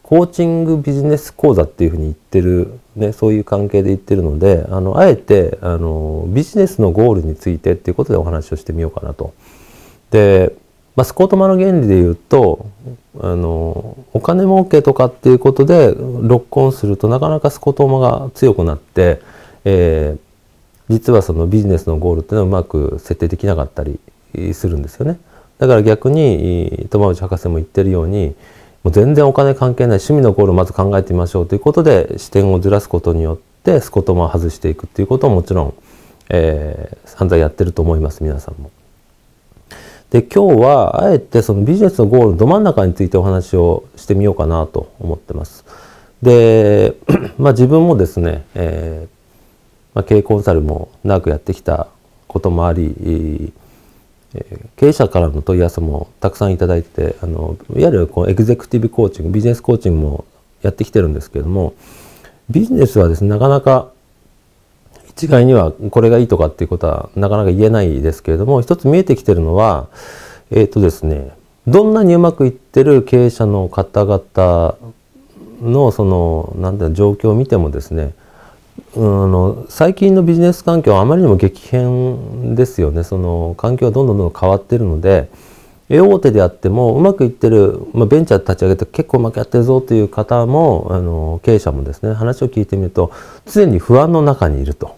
コーチングビジネス講座っていうふうに言ってる、ね、そういう関係で言ってるので、あえてビジネスのゴールについてっていうことでお話をしてみようかなと。で、スコートマの原理で言うと、お金儲けとかっていうことでロックオンするとなかなかスコートマが強くなって、実はそのビジネスのゴールっていうのはうまく設定できなかったりするんですよね。だから逆に友内博士も言ってるように、もう全然お金関係ない趣味のゴールをまず考えてみましょうということで視点をずらすことによってスコトマを外していくっていうことをもちろん、散々やってると思います、皆さんも。で、今日はあえてそのビジネスのゴールのど真ん中についてお話をしてみようかなと思ってます。で、自分もですね、経営コンサルも長くやってきたこともあり、経営者からの問い合わせもたくさんいただいて、いわゆるこうエグゼクティブコーチング、ビジネスコーチングもやってきてるんですけれども、ビジネスはですね、なかなか一概にはこれがいいとかっていうことはなかなか言えないですけれども、一つ見えてきてるのは、ですね、どんなにうまくいってる経営者の方々のその状況を見てもですね、最近のビジネス環境はあまりにも激変ですよね。その環境はどんどん変わっているので、大手であってもうまくいってる、ベンチャー立ち上げて結構うまくやってるぞという方も経営者もですね、話を聞いてみると常に不安の中にいると。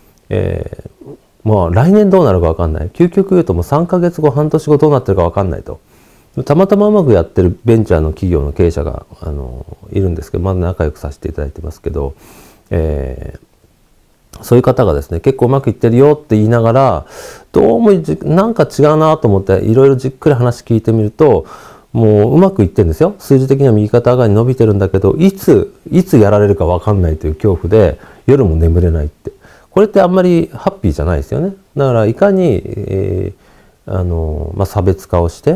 もう来年どうなるか分かんない。究極言うともう3ヶ月後半年後どうなってるか分かんないと。たまたまうまくやってるベンチャーの企業の経営者がいるんですけど、まだ仲良くさせていただいてますけど、そういう方がですね、結構うまくいってるよって言いながら、どうもなんか違うなと思っていろいろじっくり話聞いてみると、もううまくいってるんですよ。数字的には右肩上がりに伸びてるんだけど、いつやられるか分かんないという恐怖で夜も眠れないって。これってあんまりハッピーじゃないですよね。だからいかに、差別化をして、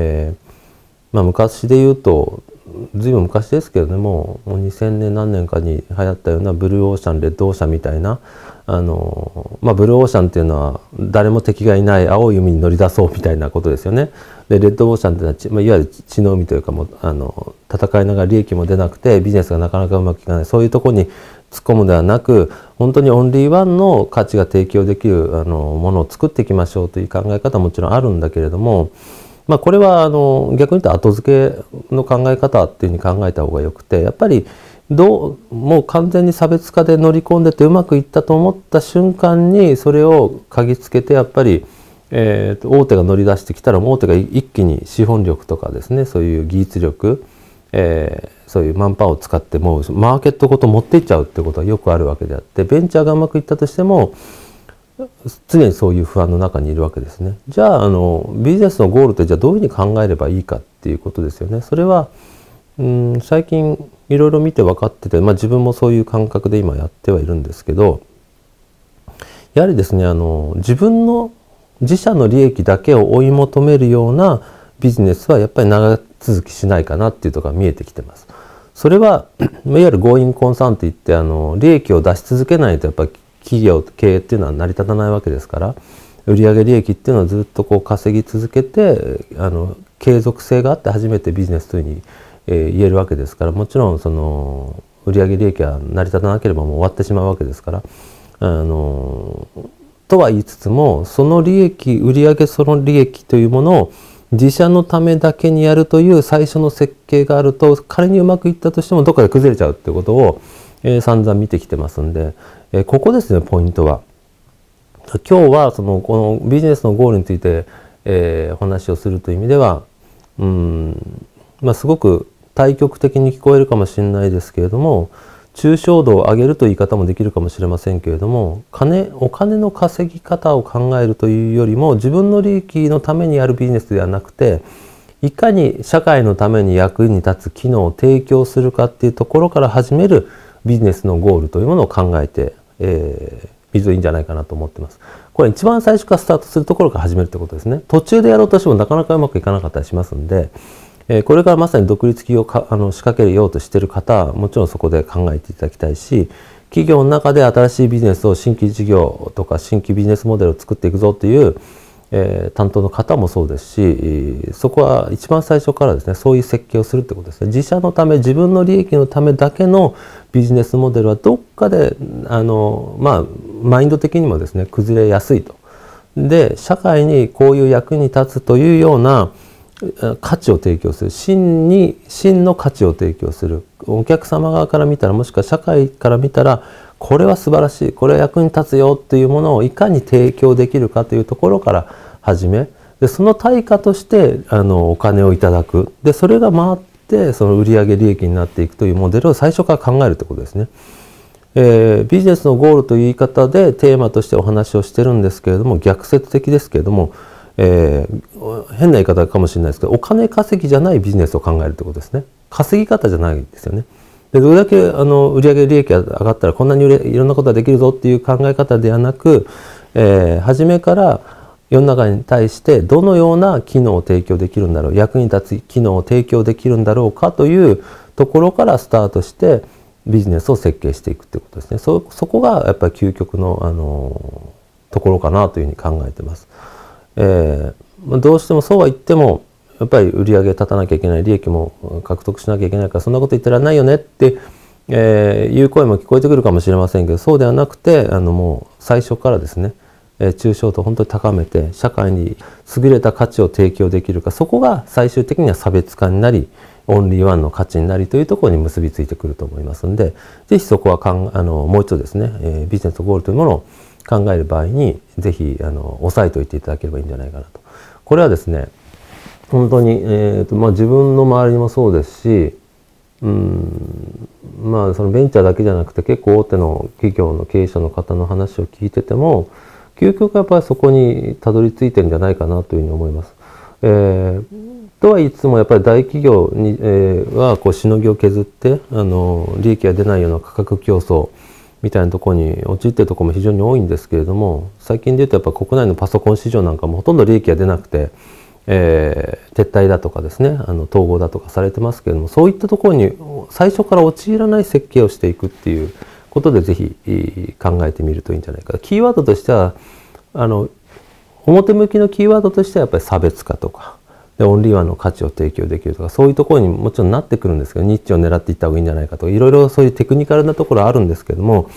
昔で言うとずいぶん昔ですけどね、もう2000年何年かに流行ったようなブルーオーシャンレッドオーシャンみたいな、ブルーオーシャンっていうのは誰も敵がいない青い海に乗り出そうみたいなことですよね。でレッドオーシャンっていうのは、いわゆる血の海というか、も戦いながら利益も出なくてビジネスがなかなかうまくいかない、そういうところに突っ込むではなく、本当にオンリーワンの価値が提供できるものを作っていきましょうという考え方はもちろんあるんだけれども、これは逆に言うと後付けの考え方っていうふうに考えた方がよくて、やっぱりもう完全に差別化で乗り込んでてうまくいったと思った瞬間にそれを嗅ぎつけて、やっぱり、大手が乗り出してきたら大手が一気に資本力とかですね、そういう技術力、そういうマンパワーを使ってもうマーケットごと持っていっちゃうってことはよくあるわけであって、ベンチャーがうまくいったとしても常にそういう不安の中にいるわけですね。じゃあビジネスのゴールってじゃあどういうふうに考えればいいかっていうことですよね。それは最近いろいろ見て分かってて、自分もそういう感覚で今やってはいるんですけど、やはりですね、自社の利益だけを追い求めるようなビジネスはやっぱり長続きしないかなっていうところが見えてきてます。それはいわゆるゴーインコンサーンといって利益を出し続けないとやっぱり企業経営っていうのは成り立たないわけですから、売上利益っていうのはずっとこう稼ぎ続けて継続性があって初めてビジネスというふうに、言えるわけですから、もちろんその売上利益は成り立たなければもう終わってしまうわけですから、とは言いつつもその利益売上その利益というものを自社のためだけにやるという最初の設計があると、仮にうまくいったとしてもどっかで崩れちゃうっていうことを、散々見てきてますんで、ここですね、ポイントは。今日はこのビジネスのゴールについて、お話をするという意味ではすごく対極的に聞こえるかもしれないですけれども、抽象度を上げるという言い方もできるかもしれませんけれども、お金の稼ぎ方を考えるというよりも自分の利益のためにやるビジネスではなくて、いかに社会のために役に立つ機能を提供するかっていうところから始めるビジネスのゴールというものを考えてみるといいんじゃないかなと思ってます。これ一番最初からスタートするところから始めるってことですね。途中でやろうとしてもなかなかうまくいかなかったりしますんで、これからまさに独立企業を仕掛けようとしている方はもちろんそこで考えていただきたいし、企業の中で新しいビジネスを新規事業とか新規ビジネスモデルを作っていくぞという担当の方もそうですし、そこは一番最初からですね、そういう設計をするってことですね。自社のため、自分の利益のためだけのビジネスモデルはどっかでマインド的にもですね崩れやすいと。で、社会にこういう役に立つというような価値を提供する、真の価値を提供する、お客様側から見たら、もしくは社会から見たら、これは素晴らしい、これは役に立つよっていうものをいかに提供できるかというところから始め、でその対価としてお金をいただく、でそれが回ってその売上利益になっていくというモデルを最初から考えるということですね。ビジネスのゴールという言い方でテーマとしてお話をしてるんですけれども、逆説的ですけれども、変な言い方かもしれないですけど、お金稼ぎじゃないビジネスを考えるということですね。稼ぎ方じゃないですよね。でどれだけ売上利益が上がったらこんなにいろんなことができるぞっていう考え方ではなく、初めから世の中に対してどのような機能を提供できるんだろう、役に立つ機能を提供できるんだろうかというところからスタートしてビジネスを設計していくということですね。そこがやっぱり究極の、ところかなというふうに考えてます。どうしてもそうは言ってもやっぱり売り上げ立たなきゃいけない、利益も獲得しなきゃいけないから、そんなこと言ってらんないよねって、いう声も聞こえてくるかもしれませんけど、そうではなくてもう最初からですね、抽象度を本当に高めて社会に優れた価値を提供できるか、そこが最終的には差別化になりオンリーワンの価値になりというところに結びついてくると思いますので、ぜひそこはもう一度ですね、ビジネスのゴールというものを考える場合にぜひ押さえておいていただければいいんじゃないかなと。これはですね本当に、自分の周りにもそうですし、そのベンチャーだけじゃなくて結構大手の企業の経営者の方の話を聞いてても、究極やっぱりそこにたどり着いてるんじゃないかなというふうに思います。とは言いつつもやっぱり大企業に、はこうしのぎを削って利益が出ないような価格競争みたいなところに陥っているところも非常に多いんですけれども、最近で言うとやっぱ国内のパソコン市場なんかもほとんど利益が出なくて、撤退だとかですね統合だとかされてますけれども、そういったところに最初から陥らない設計をしていくっていうことでぜひ考えてみるといいんじゃないか。キーワードとしては表向きのキーワードとしてはやっぱり差別化とかでオンリーワンの価値を提供できるとか、そういうところにもちろんなってくるんですけど、ニッチを狙っていった方がいいんじゃないかとか、いろいろそういうテクニカルなところあるんですけども、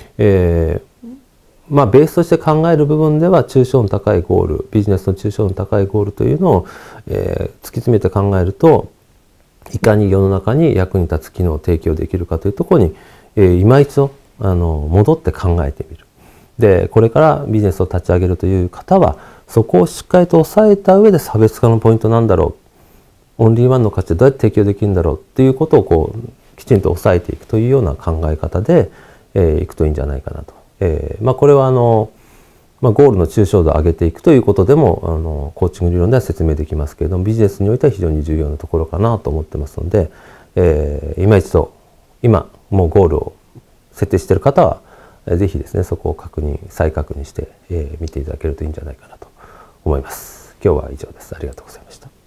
ベースとして考える部分では抽象の高いゴール、ビジネスの抽象の高いゴールというのを、突き詰めて考えると、いかに世の中に役に立つ機能を提供できるかというところに、今一度戻って考えてみる。でこれからビジネスを立ち上げるという方はそこをしっかりと押さえた上で、差別化のポイントなんだろう、オンリーワンの価値でどうやって提供できるんだろうっていうことをきちんと押さえていくというような考え方で、いくといいんじゃないかなと。これはゴールの抽象度を上げていくということでもコーチング理論では説明できますけれども、ビジネスにおいては非常に重要なところかなと思ってますので、今一度今もうゴールを設定している方はぜひですねそこを再確認して、見ていただけるといいんじゃないかなと思います。今日は以上です。ありがとうございました。